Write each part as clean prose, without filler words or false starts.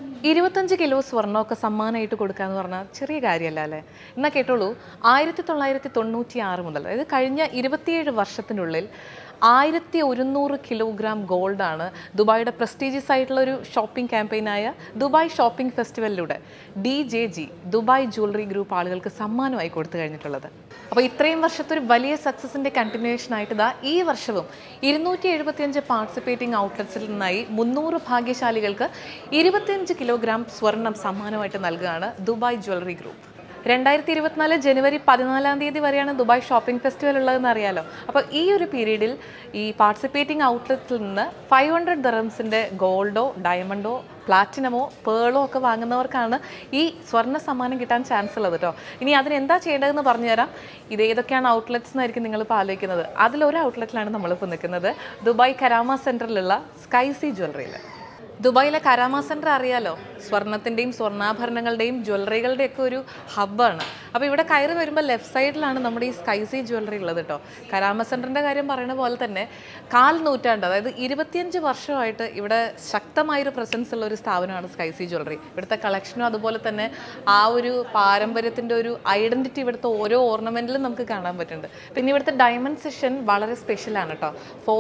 25 kilo സ്വർണ്ണമൊക്കെ സമ്മാനമായിട്ട് കൊടുക്കുക എന്ന് പറഞ്ഞാൽ ചെറിയ കാര്യമല്ല അല്ലേ? എന്നാൽ കേട്ടോളൂ, 1996 മുതൽ, അതായത് കഴിഞ്ഞ 27 വർഷത്തിനുള്ളിൽ 1100 കിലോഗ്രാം ഗോൾഡാണ് ദുബായിയുടെ പ്രസ്റ്റീജിയസ് ആയിട്ടുള്ള ഒരു ഷോപ്പിംഗ് ക്യാമ്പയിനായ ദുബായ് ഷോപ്പിംഗ് ഫെസ്റ്റിവലിലൂടെ DJG ദുബായ് ജ്വല്ലറി ഗ്രൂപ്പ് ആളുകൾക്ക് സമ്മാനമായി കൊടുത്തു കഴിഞ്ഞിട്ടുള്ളത്. അപ്പോൾ ഇത്രയും വർഷത്തെ ഒരു വലിയ സക്സസിൻ്റെ കണ്ടിന്യൂവേഷനായിട്ട് ഇതാ ഈ വർഷവും 275 പാർട്ടിസിപ്പേറ്റിംഗ് ഔട്ട്ലെറ്റ്സിൽ നിന്നായി 300 ഭാഗ്യശാലികൾക്ക് 25 കിലോഗ്രാം സ്വർണം സമ്മാനമായിട്ട് നൽകുകയാണ് ദുബായ് ജ്വല്ലറി ഗ്രൂപ്പ്. 2024 ജനുവരി 14 വരെയാണ് ദുബായ് ഷോപ്പിംഗ് ഫെസ്റ്റിവൽ ഉള്ളതെന്ന് അറിയാലോ. അപ്പോൾ ഈ ഒരു പീരീഡിൽ ഈ പാർട്ടിസിപ്പേറ്റിംഗ് ഔട്ട്ലെറ്റിൽ നിന്ന് 500 ദിർഹംസിൻ്റെ ഗോൾഡോ ഡയമണ്ടോ പ്ലാറ്റിനമോ പേളോ ഒക്കെ വാങ്ങുന്നവർക്കാണ് ഈ സ്വർണ്ണ സമ്മാനം കിട്ടാൻ ചാൻസ് ഉള്ളത് കേട്ടോ. ഇനി അതിനെന്താ ചെയ്യേണ്ടതെന്ന് പറഞ്ഞുതരാം. ഇത് ഏതൊക്കെയാണ് ഔട്ട്ലെറ്റ്സ് എന്നായിരിക്കും നിങ്ങളിപ്പോൾ ആലോചിക്കുന്നത്. അതിലൊരു ഔട്ട്ലെറ്റിലാണ് നമ്മളിപ്പോൾ നിൽക്കുന്നത്, ദുബായ് കരാമ സെൻറ്ററിലുള്ള സ്കൈസി ജ്വല്ലറിയിൽ. ദുബായിലെ കരാമ സെൻറ്റർ അറിയാലോ, സ്വർണത്തിൻ്റെയും സ്വർണ്ണാഭരണങ്ങളുടെയും ജ്വല്ലറികളുടെയൊക്കെ ഒരു ഹബ്ബാണ്. അപ്പോൾ ഇവിടെ കയറി വരുമ്പോൾ ലെഫ്റ്റ് സൈഡിലാണ് നമ്മുടെ ഈ സ്കൈസി ജ്വല്ലറി ഉള്ളത് കേട്ടോ. കരാമ സെൻറ്ററിൻ്റെ കാര്യം പറയുന്ന പോലെ തന്നെ 4 നൂറ്റാണ്ട്, അതായത് 25 വർഷമായിട്ട് ഇവിടെ ശക്തമായൊരു പ്രസൻസ് ഉള്ള ഒരു സ്ഥാപനമാണ് സ്കൈസി ജ്വല്ലറി. ഇവിടുത്തെ കളക്ഷനും അതുപോലെ തന്നെ ആ ഒരു പാരമ്പര്യത്തിൻ്റെ ഒരു ഐഡൻറ്റിറ്റി ഇവിടുത്തെ ഓരോ ഓർണമെൻറ്റിലും നമുക്ക് കാണാൻ പറ്റുന്നുണ്ട്. പിന്നെ ഇവിടുത്തെ ഡയമണ്ട് സെഷൻ വളരെ സ്പെഷ്യലാണ് കേട്ടോ.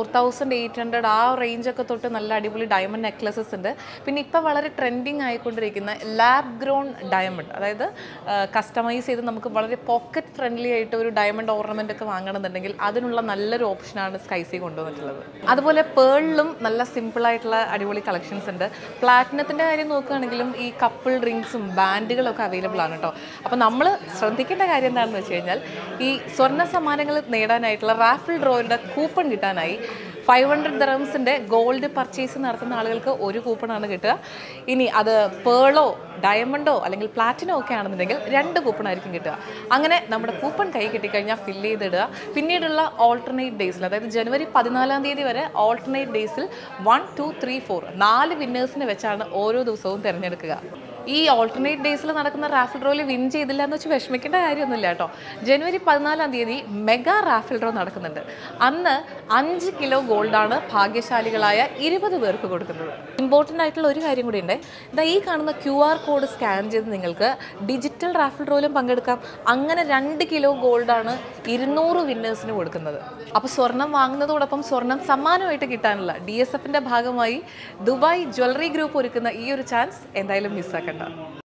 4800 ആ റേഞ്ചൊക്കെ തൊട്ട് നല്ല അടിപൊളി ഡയമണ്ട് നെക്ലസസ് ഉണ്ട്. പിന്നെ ഇപ്പോൾ വളരെ ട്രെൻഡിങ് ആയിക്കൊണ്ടിരിക്കുന്ന ലാബ് ഗ്രോൺ ഡയമണ്ട്, അതായത് കസ്റ്റമൈസ് ചെയ്ത് നമുക്ക് വളരെ പോക്കറ്റ് ഫ്രണ്ട്ലി ആയിട്ട് ഒരു ഡയമണ്ട് ഓർണമെൻ്റ് ഒക്കെ വാങ്ങണമെന്നുണ്ടെങ്കിൽ അതിനുള്ള നല്ലൊരു ഓപ്ഷനാണ് സ്കൈസി കൊണ്ടുവന്നിട്ടുള്ളത്. അതുപോലെ പേളിലും നല്ല സിമ്പിളായിട്ടുള്ള അടിപൊളി കളക്ഷൻസ് ഉണ്ട്. പ്ലാറ്റിനത്തിൻ്റെ കാര്യം നോക്കുകയാണെങ്കിലും ഈ കപ്പിൾ റിങ്സും ബാൻഡുകളൊക്കെ അവൈലബിൾ ആണ് കേട്ടോ. അപ്പോൾ നമ്മൾ ശ്രദ്ധിക്കേണ്ട കാര്യം എന്താണെന്ന് വെച്ച് കഴിഞ്ഞാൽ, ഈ സ്വർണ്ണ സമ്മാനങ്ങൾ നേടാനായിട്ടുള്ള റാഫിൾ ഡ്രോയുടെ കൂപ്പൺ കിട്ടാനായി 500 ദിർഹംസിൻ്റെ ഗോൾഡ് പർച്ചേസ് നടത്തുന്ന ആളുകൾക്ക് ഒരു കൂപ്പണാണ് കിട്ടുക. ഇനി അത് പേളോ ഡയമണ്ടോ അല്ലെങ്കിൽ പ്ലാറ്റിനോ ഒക്കെ ആണെന്നുണ്ടെങ്കിൽ 2 കൂപ്പണായിരിക്കും കിട്ടുക. അങ്ങനെ നമ്മുടെ കൂപ്പൺ കൈ കിട്ടിക്കഴിഞ്ഞാൽ ഫില്ല് ചെയ്തിടുക. പിന്നീടുള്ള ഓൾട്ടർനേറ്റ് ഡേയ്സിൽ, അതായത് ജനുവരി 14 വരെ ഓൾട്ടർനേറ്റ് ഡേയ്സിൽ 1, 2, 3, 4 4 വിന്നേഴ്സിനെ വെച്ചാണ് ഓരോ ദിവസവും തിരഞ്ഞെടുക്കുക. ഈ ഓൾട്ടർനേറ്റ് ഡേയ്സിൽ നടക്കുന്ന റാഫിൾ ഡ്രോയിൽ വിൻ ചെയ്തില്ല എന്ന് വെച്ച് വിഷമിക്കേണ്ട കാര്യമൊന്നുമില്ല കേട്ടോ. ജനുവരി 14 മെഗാ റാഫിൾ ഡ്രോ നടക്കുന്നുണ്ട്. അന്ന് 5 കിലോ ഗോൾഡാണ് ഭാഗ്യശാലികളായ 20 പേർക്ക് കൊടുക്കുന്നത്. ഇമ്പോർട്ടൻ്റ് ആയിട്ടുള്ള ഒരു കാര്യം കൂടി ഉണ്ട്. ഇതാ ഈ കാണുന്ന QR കോഡ് സ്കാൻ ചെയ്ത് നിങ്ങൾക്ക് ഡിജിറ്റൽ റാഫിൾ ഡ്രോയിലും പങ്കെടുക്കാം. അങ്ങനെ 2 കിലോ ഗോൾഡാണ് 200 വിന്നേഴ്സിന് കൊടുക്കുന്നത്. അപ്പോൾ സ്വർണം വാങ്ങുന്നതോടൊപ്പം സ്വർണം സമ്മാനമായിട്ട് കിട്ടാനുള്ള DSFൻ്റെ ഭാഗമായി ദുബായ് ജ്വല്ലറി ഗ്രൂപ്പ് ഒരുക്കുന്ന ഈ ഒരു ചാൻസ് എന്തായാലും മിസ്സാക്കണ്ട.